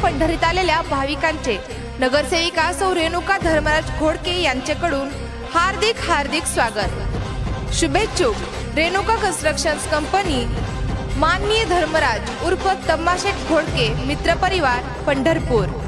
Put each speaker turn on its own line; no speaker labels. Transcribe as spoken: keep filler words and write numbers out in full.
पंढरीत आलेल्या भाविकांचे नगरसेविका सौ रेणुका धर्मराज घोडके यांच्याकडून हार्दिक हार्दिक स्वागत। शुभेच्छुक रेणुका कन्स्ट्रक्शन्स कंपनी, माननीय धर्मराज उर्फ तम्माशेठ घोडके मित्र परिवार, पंढरपूर।